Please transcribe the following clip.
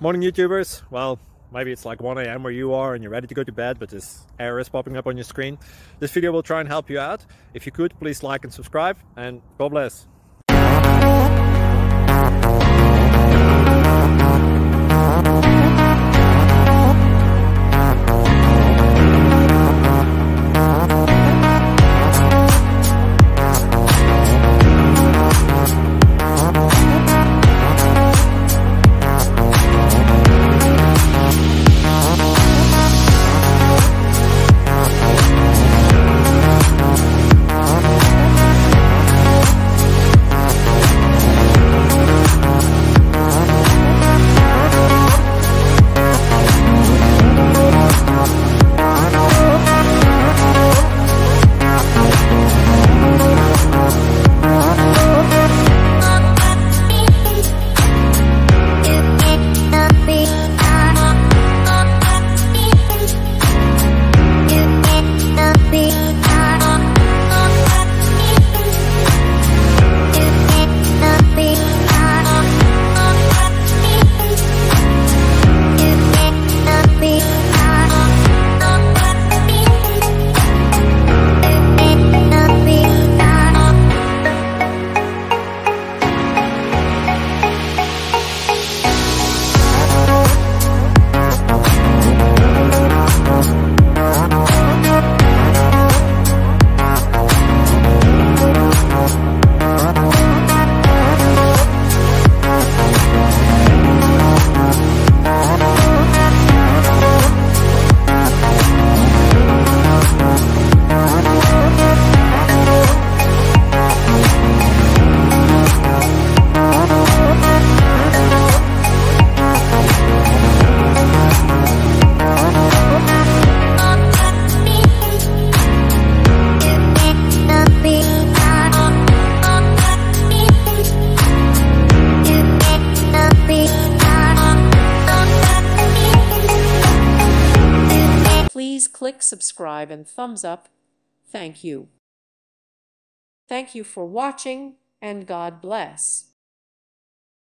Morning YouTubers. Well, maybe it's like 1 a.m. where you are and you're ready to go to bed, but this error is popping up on your screen. This video will try and help you out. If you could, please like and subscribe, and God bless. Please click subscribe and thumbs up. Thank you. Thank you for watching, and God bless.